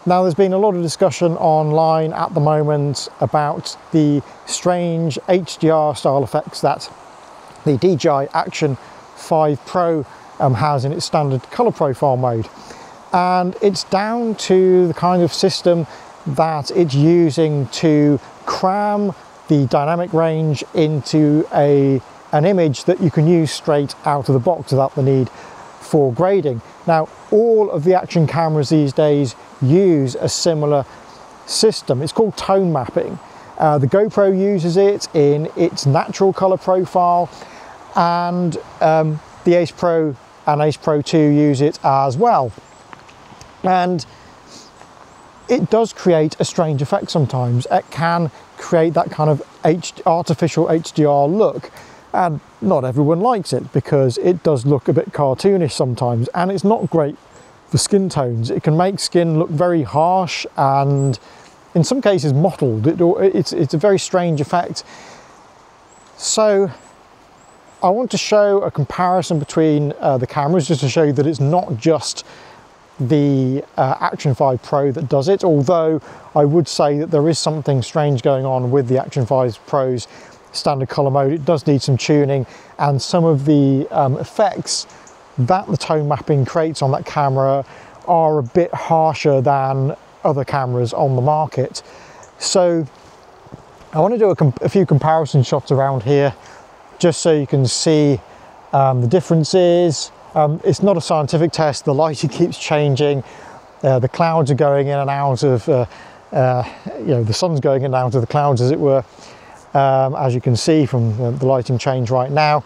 Now, there's been a lot of discussion online at the moment about the strange HDR style effects that the DJI Action 5 Pro has in its standard color profile mode. And it's down to the kind of system that it's using to cram the dynamic range into an image that you can use straight out of the box without the need for grading. Now, all of the action cameras these days use a similar system. It's called tone mapping. The GoPro uses it in its natural color profile, and the Ace Pro and Ace Pro 2 use it as well. And it does create a strange effect sometimes. It can create that kind of artificial HDR look, and not everyone likes it because it does look a bit cartoonish sometimes, and it's not great for skin tones. It can make skin look very harsh and in some cases mottled. It's a very strange effect. So I want to show a comparison between the cameras, just to show you that it's not just the Action 5 Pro that does it, although I would say that there is something strange going on with the Action 5 Pro's standard color mode. It does need some tuning, and some of the effects that the tone mapping creates on that camera are a bit harsher than other cameras on the market. So I want to do a few comparison shots around here just so you can see the differences. It's not a scientific test. The lighting keeps changing. The clouds are going in and out of, the sun's going in and out of the clouds, as it were, as you can see from the lighting change right now.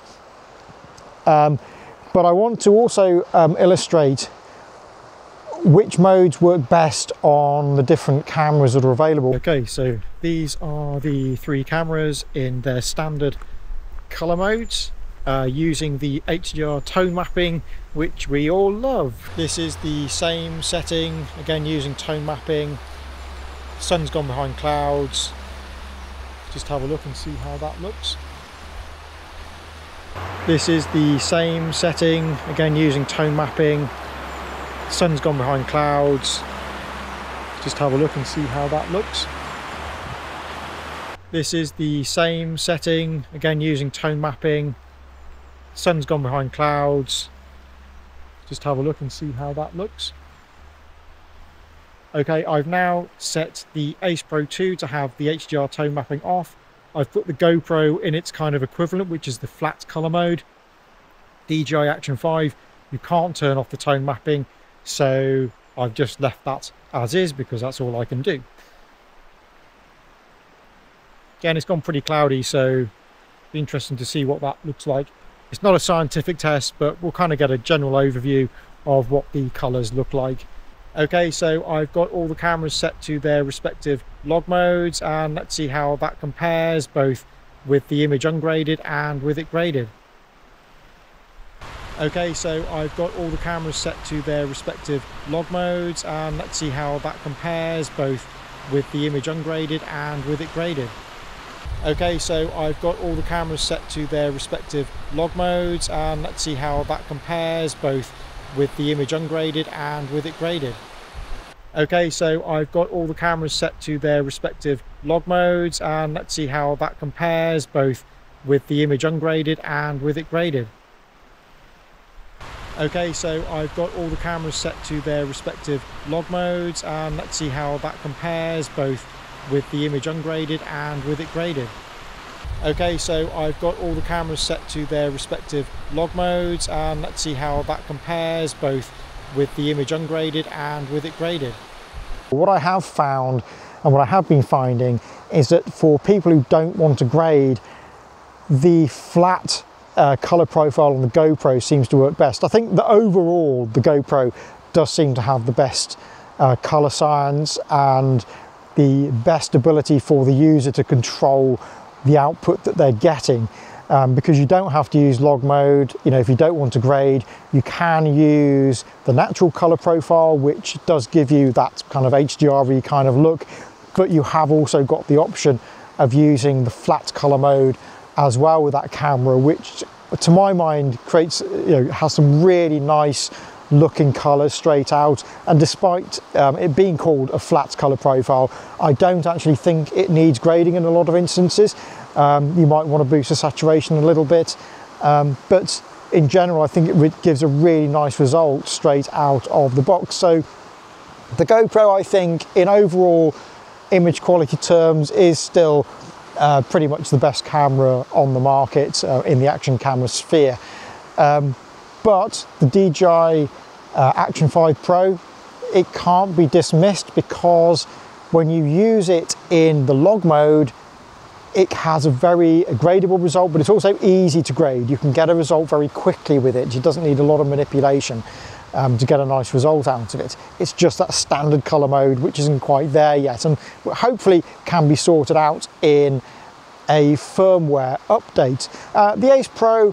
But I want to also illustrate which modes work best on the different cameras that are available. Okay, so these are the three cameras in their standard color modes, using the HDR tone mapping, which we all love. This is the same setting, again using tone mapping. Sun's gone behind clouds. Just have a look and see how that looks. This is the same setting, again using tone mapping. Sun's gone behind clouds. Just have a look and see how that looks. This is the same setting, again using tone mapping. Sun's gone behind clouds. Just have a look and see how that looks. Okay, I've now set the Ace Pro 2 to have the HDR tone mapping off. I've put the GoPro in its kind of equivalent, which is the flat color mode. DJI Action 5, you can't turn off the tone mapping, so I've just left that as is because that's all I can do. Again, it's gone pretty cloudy, so it'll be interesting to see what that looks like. It's not a scientific test, but we'll kind of get a general overview of what the colors look like. Okay, so I've got all the cameras set to their respective log modes, and let's see how that compares both with the image ungraded and with it graded. Okay, so I've got all the cameras set to their respective log modes, and let's see how that compares both with the image ungraded and with it graded. Okay, so I've got all the cameras set to their respective log modes, and let's see how that compares both with the image ungraded and with it graded. Okay, so I've got all the cameras set to their respective log modes, and let's see how that compares both with the image ungraded and with it graded. Okay, so I've got all the cameras set to their respective log modes, and let's see how that compares both with the image ungraded and with it graded. Okay, so I've got all the cameras set to their respective log modes, and let's see how that compares both with the image ungraded and with it graded. What I have found, and what I have been finding, is that for people who don't want to grade, the flat color profile on the GoPro seems to work best. I think that overall the GoPro does seem to have the best color science and the best ability for the user to control the output that they're getting, because you don't have to use log mode. You know, if you don't want to grade, you can use the natural color profile, which does give you that kind of HDR-y kind of look, but you have also got the option of using the flat color mode as well with that camera, which to my mind creates, has some really nice looking colours straight out. And despite it being called a flat colour profile, I don't actually think it needs grading in a lot of instances. You might want to boost the saturation a little bit, but in general I think it gives a really nice result straight out of the box. So the GoPro, I think, in overall image quality terms, is still pretty much the best camera on the market in the action camera sphere. But the DJI Action 5 Pro, it can't be dismissed, because when you use it in the log mode, it has a very gradable result, but it's also easy to grade. You can get a result very quickly with it. It doesn't need a lot of manipulation to get a nice result out of it. It's just that standard color mode which isn't quite there yet, and hopefully can be sorted out in a firmware update. The Ace Pro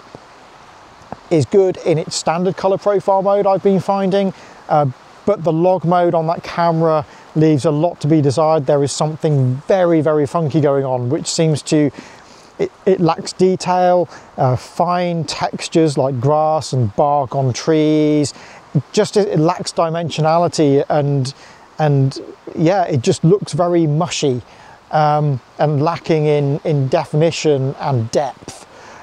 is good in its standard color profile mode, I've been finding, but the log mode on that camera leaves a lot to be desired. There is something very, very funky going on, which seems to, it lacks detail, fine textures like grass and bark on trees. It lacks dimensionality, and yeah, it just looks very mushy and lacking in definition and depth.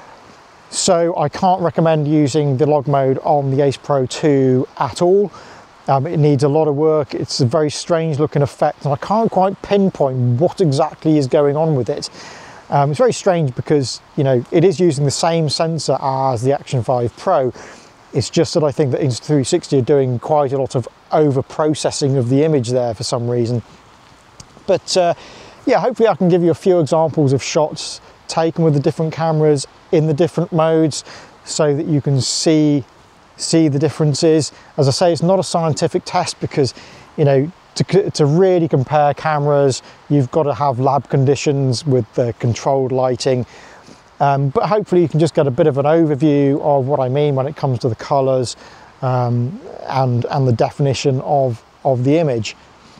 So I can't recommend using the log mode on the Ace Pro 2 at all. It needs a lot of work. It's a very strange looking effect, and I can't quite pinpoint what exactly is going on with it. It's very strange because, you know, it is using the same sensor as the Action 5 Pro. It's just that I think that Insta360 are doing quite a lot of over processing of the image there for some reason. But yeah, hopefully I can give you a few examples of shots taken with the different cameras in the different modes, so that you can see the differences. As I say, it's not a scientific test, because, you know, to really compare cameras, you've got to have lab conditions with the controlled lighting. But hopefully you can just get a bit of an overview of what I mean when it comes to the colours and the definition of the image.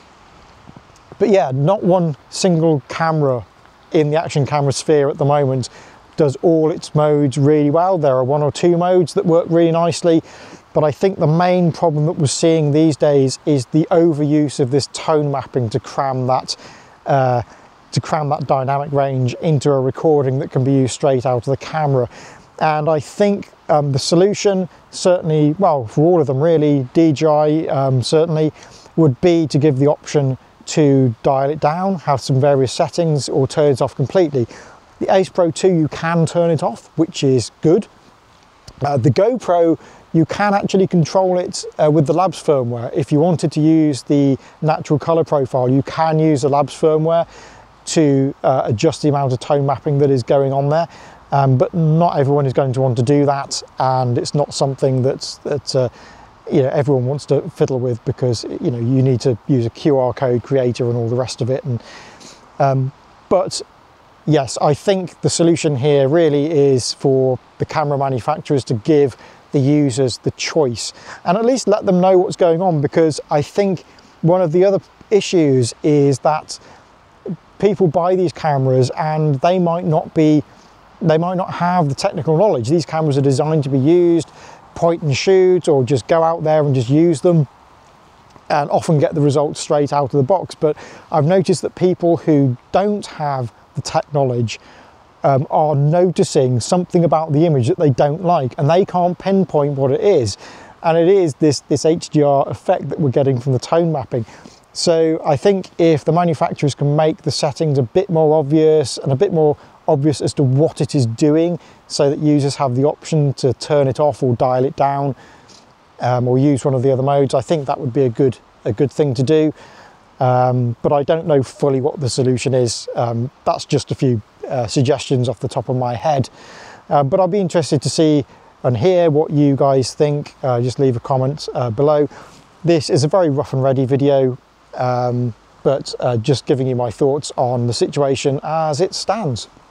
But yeah, not one single camera in the action camera sphere at the moment does all its modes really well. There are one or two modes that work really nicely, but I think the main problem that we're seeing these days is the overuse of this tone mapping to cram that dynamic range into a recording that can be used straight out of the camera. And I think the solution, certainly, well, for all of them really, DJI certainly, would be to give the option to dial it down, have some various settings, or turn it off completely. The Ace Pro 2, you can turn it off, which is good. The GoPro, you can actually control it with the Labs firmware. If you wanted to use the natural color profile, you can use the Labs firmware to adjust the amount of tone mapping that is going on there. But not everyone is going to want to do that, and it's not something that you know, everyone wants to fiddle with, because, you know, you need to use a QR code creator and all the rest of it. And but yes, I think the solution here really is for the camera manufacturers to give the users the choice, and at least let them know what's going on, because I think one of the other issues is that people buy these cameras and they might not have the technical knowledge. These cameras are designed to be used point and shoot, or just go out there and just use them, and often get the results straight out of the box. But I've noticed that people who don't have the tech knowledge are noticing something about the image that they don't like, and they can't pinpoint what it is, and it is this HDR effect that we're getting from the tone mapping. So I think if the manufacturers can make the settings a bit more obvious, and a bit more obvious as to what it is doing, so that users have the option to turn it off or dial it down, or use one of the other modes, I think that would be a good thing to do. But I don't know fully what the solution is. That's just a few suggestions off the top of my head. But I'll be interested to see and hear what you guys think. Just leave a comment below. This is a very rough and ready video, but just giving you my thoughts on the situation as it stands.